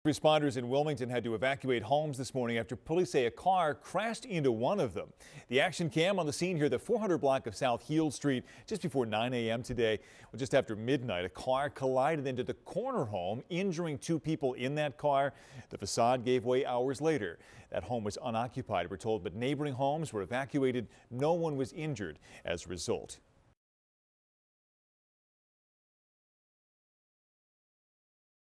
Responders in Wilmington had to evacuate homes this morning after police say a car crashed into one of them. The action cam on the scene here, the 400 block of South Heald Street, just before 9 a.m. today. Well, just after midnight, a car collided into the corner home, injuring two people in that car. The facade gave way hours later. That home was unoccupied, we're told, but neighboring homes were evacuated. No one was injured as a result.